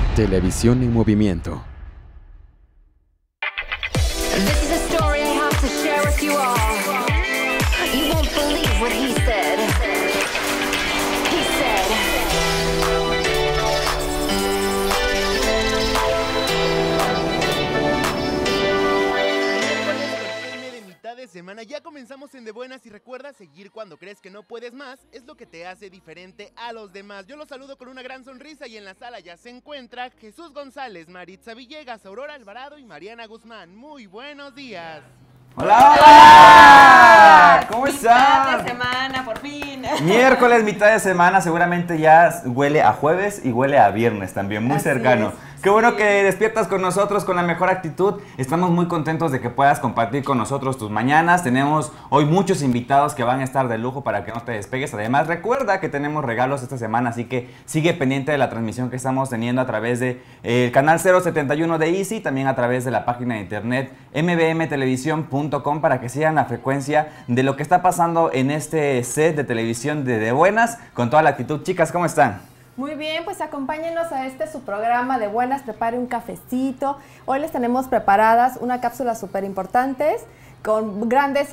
Televisión en movimiento. This is a story I have to share with you all. You won't believe what he said. He said. De mitad de semana ya comenzamos en De Buenas y recuerda seguir cuando crees que no puedes más, es lo que te hace diferente a los demás. Yo los saludo con una gran sonrisa y en la sala ya se encuentra Jesús González, Maritza Villegas, Aurora Alvarado y Mariana Guzmán. Muy buenos días. ¡Hola! ¡Hola! ¿Cómo están? Mitad de semana, por fin. Miércoles, mitad de semana, seguramente ya huele a jueves y huele a viernes también, muy cercano. Qué bueno que despiertas con nosotros con la mejor actitud. Estamos muy contentos de que puedas compartir con nosotros tus mañanas. Tenemos hoy muchos invitados que van a estar de lujo para que no te despegues. Además, recuerda que tenemos regalos esta semana, así que sigue pendiente de la transmisión que estamos teniendo a través de el canal 071 de Easy, también a través de la página de internet mbmtelevisión.com para que sigan la frecuencia de lo que está pasando en este set de televisión de Buenas con toda la actitud. Chicas, ¿cómo están? Muy bien, pues acompáñenos a su programa de Buenas, prepare un cafecito. Hoy les tenemos preparadas una cápsula súper importantes con grandes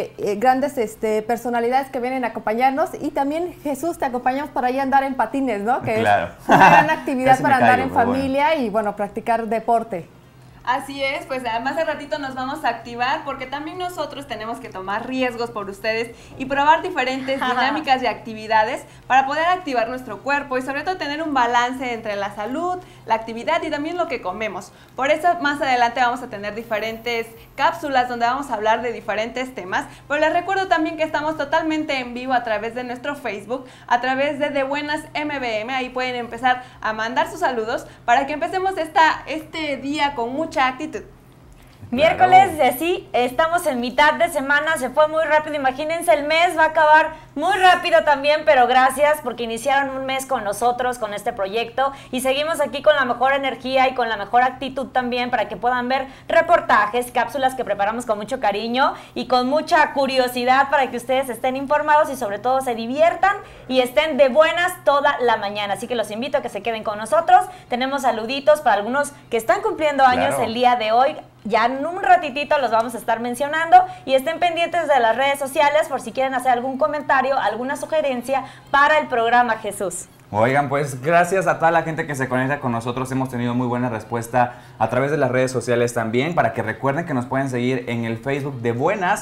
personalidades que vienen a acompañarnos y también Jesús, te acompañamos para ir a andar en patines, ¿no? Que claro. Es una gran actividad para andar en pero familia y bueno, practicar deporte. Así es, pues además al ratito nos vamos a activar porque también nosotros tenemos que tomar riesgos por ustedes y probar diferentes dinámicas y actividades para poder activar nuestro cuerpo y sobre todo tener un balance entre la salud, la actividad y también lo que comemos. Por eso más adelante vamos a tener diferentes cápsulas donde vamos a hablar de diferentes temas, pero les recuerdo también que estamos totalmente en vivo a través de nuestro Facebook, a través de Buenas MBM, ahí pueden empezar a mandar sus saludos para que empecemos este día con mucha actitud. Miércoles, sí, estamos en mitad de semana, se fue muy rápido, imagínense, el mes va a acabar muy rápido también, pero gracias porque iniciaron un mes con nosotros, con este proyecto, y seguimos aquí con la mejor energía y con la mejor actitud también para que puedan ver reportajes, cápsulas que preparamos con mucho cariño y con mucha curiosidad para que ustedes estén informados y sobre todo se diviertan y estén de buenas toda la mañana, así que los invito a que se queden con nosotros. Tenemos saluditos para algunos que están cumpliendo años el día de hoy. Ya en un ratitito los vamos a estar mencionando y estén pendientes de las redes sociales por si quieren hacer algún comentario, alguna sugerencia para el programa, Jesús. Oigan, pues gracias a toda la gente que se conecta con nosotros, hemos tenido muy buena respuesta a través de las redes sociales también, para que recuerden que nos pueden seguir en el Facebook de Buenas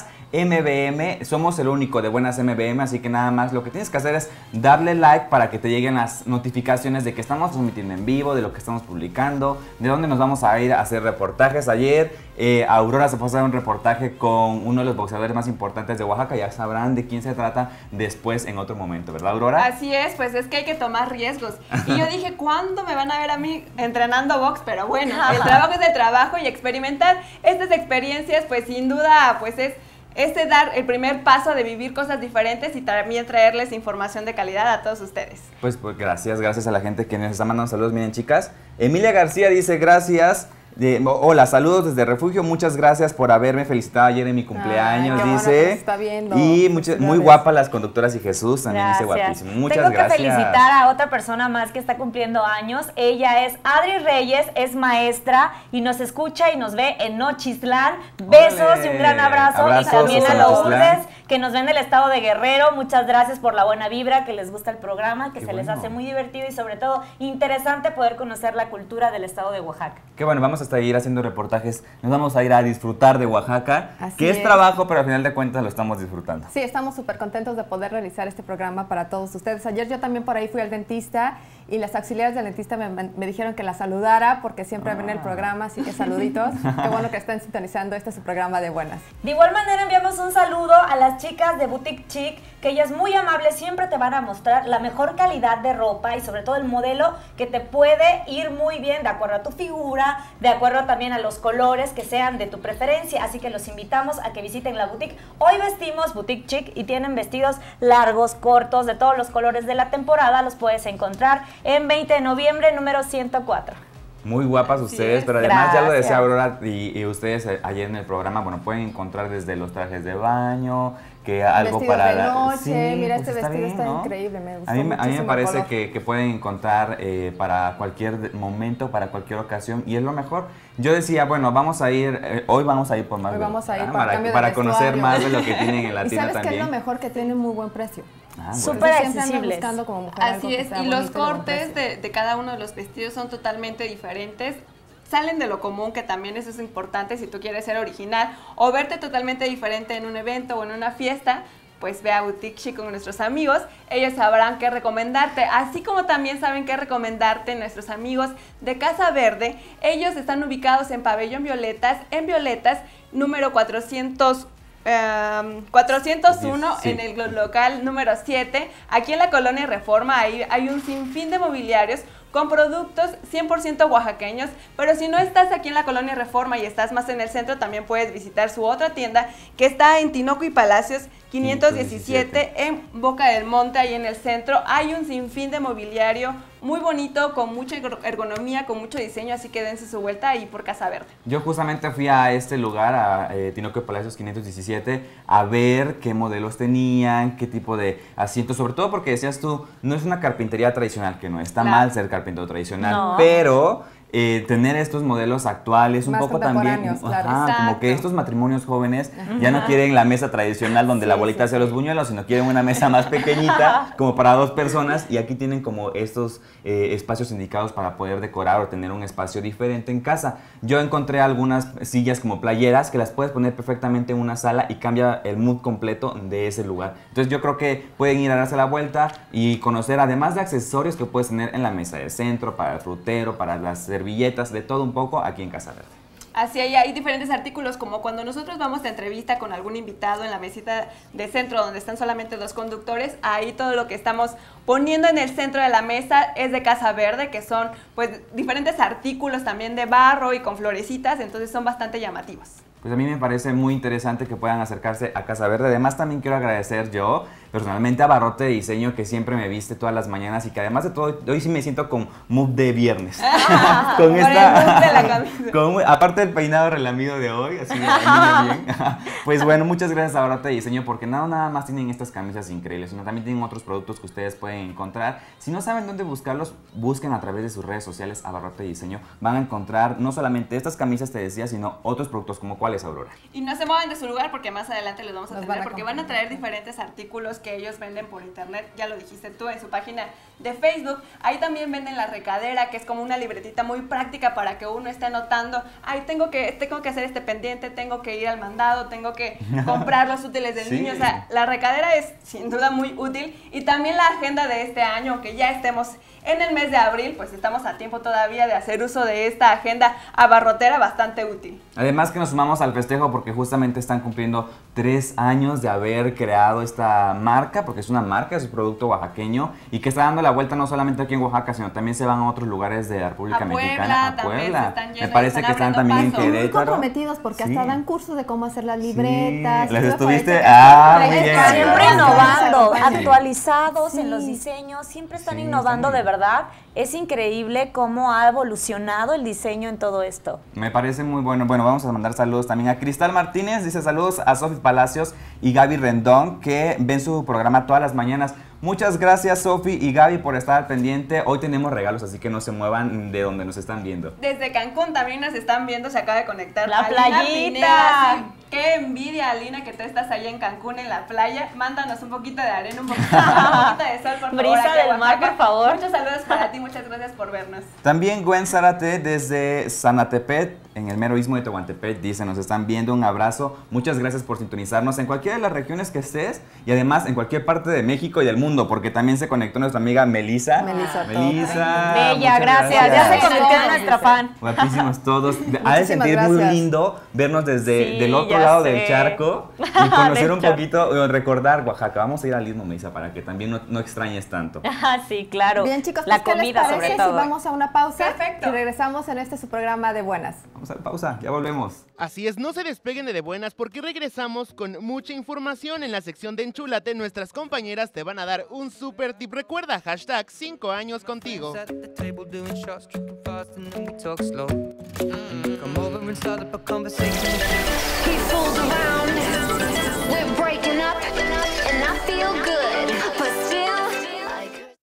MBM, somos el único de Buenas MBM, así que nada más lo que tienes que hacer es darle like para que te lleguen las notificaciones de que estamos transmitiendo en vivo, de lo que estamos publicando, de dónde nos vamos a ir a hacer reportajes. Ayer Aurora se fue a hacer un reportaje con uno de los boxeadores más importantes de Oaxaca, ya sabrán de quién se trata después en otro momento, ¿verdad, Aurora? Así es, pues es que hay que tomar riesgos. Y yo dije, ¿cuándo me van a ver a mí entrenando box? Pero bueno, el trabajo es de trabajo y experimentar estas experiencias, pues sin duda, pues es dar el primer paso de vivir cosas diferentes y también traerles información de calidad a todos ustedes. Pues gracias a la gente que nos está mandando saludos. Miren, chicas, Emilia García dice gracias. Hola, saludos desde Refugio, muchas gracias por haberme felicitado ayer en mi cumpleaños, dice. Bueno, está viendo. Y muy guapas las conductoras y Jesús también dice guapísimo. Muchas gracias. Tengo que felicitar a otra persona más que está cumpliendo años. Ella es Adri Reyes, es maestra y nos escucha y nos ve en Nochistlán. Besos y un gran abrazo. Abrazos, y también a Nochistlán. Lourdes, que nos ven del estado de Guerrero. Muchas gracias por la buena vibra, que les gusta el programa, que les hace muy divertido y sobre todo interesante poder conocer la cultura del estado de Oaxaca. Qué bueno, vamos a ir haciendo reportajes, nos vamos a ir a disfrutar de Oaxaca, Así que es trabajo, pero al final de cuentas lo estamos disfrutando. Sí, estamos súper contentos de poder realizar este programa para todos ustedes. Ayer yo también por ahí fui al dentista y las auxiliares del dentista me dijeron que la saludara porque siempre ven el programa, así que saluditos. Qué bueno que están sintonizando este su programa de Buenas. De igual manera enviamos un saludo a las chicas de Boutique Chic, que ellas muy amables siempre te van a mostrar la mejor calidad de ropa y sobre todo el modelo que te puede ir muy bien de acuerdo a tu figura, de acuerdo también a los colores que sean de tu preferencia, así que los invitamos a que visiten la boutique. Hoy vestimos Boutique Chic y tienen vestidos largos, cortos, de todos los colores de la temporada, los puedes encontrar en 20 de noviembre, número 104. Muy guapas Así ustedes, es. pero además ya lo Gracias. decía Aurora y ustedes ayer en el programa, bueno, pueden encontrar desde los trajes de baño, que algo Vestidos para de la... noche, Sí, mira, pues este está vestido bien, está ¿no? increíble, me gustó A mí me muchísimo el parece color. que pueden encontrar para cualquier momento, para cualquier ocasión, y es lo mejor. Yo decía, bueno, vamos a ir, hoy vamos a ir por más. Hoy vamos a ir ¿verdad? por cambio de para conocer vestuario. más de lo que tienen en la ¿Y tienda sabes qué es también. lo mejor? Que tiene muy buen precio. Ah, Súper bueno. Siempre ando accesibles. buscando como mujer algo Así que es, sea y los bonito y de buen cortes precio. de cada uno de los vestidos son totalmente diferentes. Salen de lo común, que también eso es importante si tú quieres ser original o verte totalmente diferente en un evento o en una fiesta. Pues ve a Boutique Chic con nuestros amigos, ellos sabrán qué recomendarte, así como también saben qué recomendarte nuestros amigos de Casa Verde. Ellos están ubicados en Pabellón Violetas, número 401 Sí. en el local número 7. Aquí en la Colonia Reforma hay un sinfín de mobiliarios con productos 100% oaxaqueños, pero si no estás aquí en la Colonia Reforma y estás más en el centro, también puedes visitar su otra tienda que está en Tinoco y Palacios 517 en Boca del Monte, ahí en el centro. Hay un sinfín de mobiliario muy bonito, con mucha ergonomía, con mucho diseño, así que dense su vuelta ahí por Casa Verde. Yo justamente fui a este lugar, a Tinoco de Palacios 517, a ver qué modelos tenían, qué tipo de asientos, sobre todo porque decías tú, no es una carpintería tradicional, que no está Claro. mal ser carpintero tradicional, No. pero tener estos modelos actuales, un Más poco también, contemporáneos, claro. como Exacto. que estos matrimonios jóvenes ya no quieren la mesa tradicional donde la abuelita hace los buñuelos, sino quieren una mesa más pequeñita, como para 2 personas, y aquí tienen como estos espacios indicados para poder decorar o tener un espacio diferente en casa. Yo encontré algunas sillas como playeras que las puedes poner perfectamente en una sala y cambia el mood completo de ese lugar. Entonces yo creo que pueden ir a darse la vuelta y conocer, además de accesorios que puedes tener en la mesa del centro, para el frutero, para las servilletas, de todo un poco aquí en Casa Verde. Así hay diferentes artículos, como cuando nosotros vamos de entrevista con algún invitado en la mesita de centro donde están solamente 2 conductores, ahí todo lo que estamos poniendo en el centro de la mesa es de Casa Verde, que son pues diferentes artículos también de barro y con florecitas, entonces son bastante llamativos. Pues a mí me parece muy interesante que puedan acercarse a Casa Verde. Además también quiero agradecer yo personalmente a Barrote de Diseño, que siempre me viste todas las mañanas y que además de todo, hoy sí me siento con mood de viernes. Con Por el mood de la camisa. Aparte del peinado relamido de hoy, así de bien. Pues bueno, muchas gracias a Barrote de Diseño, porque no nada más tienen estas camisas increíbles, sino también tienen otros productos que ustedes pueden encontrar. Si no saben dónde buscarlos, busquen a través de sus redes sociales a Barrote de Diseño. Van a encontrar no solamente estas camisas, te decía, sino otros productos como cuáles, Aurora. Y no se muevan de su lugar porque más adelante les vamos a Nos atender, van a porque van a traer diferentes artículos que ellos venden por internet, ya lo dijiste tú en su página de Facebook. Ahí también venden la recadera, que es como una libretita muy práctica para que uno esté anotando, ay, tengo que hacer este pendiente, tengo que ir al mandado, tengo que comprar los útiles del Sí. niño. O sea, la recadera es sin duda muy útil. Y también la agenda de este año, aunque ya estemos en el mes de abril, pues estamos a tiempo todavía de hacer uso de esta agenda abarrotera bastante útil. Además que nos sumamos al festejo porque justamente están cumpliendo 3 años de haber creado esta marca, porque es una marca, es un producto oaxaqueño y que está dando la vuelta no solamente aquí en Oaxaca, sino también se van a otros lugares de la República A Puebla, Mexicana, a también Puebla. se están yendo Me parece y que están están también en abriendo paso. Muy Querétaro. comprometidos porque Sí. hasta dan cursos de cómo hacer las libretas. Sí, ¿les Yo estuviste? por ahí Ah, muy chequé. bien. Siempre Gracias. innovando, Gracias. actualizados en Sí. los diseños, siempre están Sí, innovando están de verdad. Es increíble cómo ha evolucionado el diseño en todo esto. Me parece muy bueno. Bueno, vamos a mandar saludos también a Cristal Martínez. Dice saludos a Sofi Palacios y Gaby Rendón, que ven su programa todas las mañanas. Muchas gracias, Sofi y Gaby, por estar al pendiente. Hoy tenemos regalos, así que no se muevan de donde nos están viendo. Desde Cancún también nos están viendo, se acaba de conectar La Alina playita. Pineda, sí. Qué envidia, Alina, que tú estás allá en Cancún, en la playa. Mándanos un poquito de arena, un poquito de sol, por favor. Brisa aquí a del mar, Oaxaca. por favor. Muchos saludos para ti, muchas gracias por vernos. También Gwen Zárate desde Sanatepet, en el mero istmo de Tehuantepec, dice, nos están viendo, un abrazo. Muchas gracias por sintonizarnos en cualquiera de las regiones que estés y además en cualquier parte de México y del mundo, porque también se conectó nuestra amiga Melissa. Melissa, Melissa. Bella, muchas gracias. Ya se Gracias. convirtió en nuestra fan. Guapísimos todos. Ha de Muchísimas sentir muy gracias. lindo vernos desde Sí, del otro otro Ya lado sé. del charco y conocer Del un charco. poquito, recordar Oaxaca. Vamos a ir al Istmo, Melissa, para que también no extrañes tanto. Ah, sí, claro. Bien, chicos, la pues, ¿qué comida les sobre parece todo. si vamos a una pausa? Perfecto. Y regresamos en su programa de Buenas. Vamos a la pausa, ya volvemos. Así es, no se despeguen de Buenas porque regresamos con mucha información. En la sección de Enchúlate, nuestras compañeras te van a dar un super tip. Recuerda, hashtag 5 años contigo. At the table doing shots, tripping fast, and then we talk slow. Come over and start up a conversation. He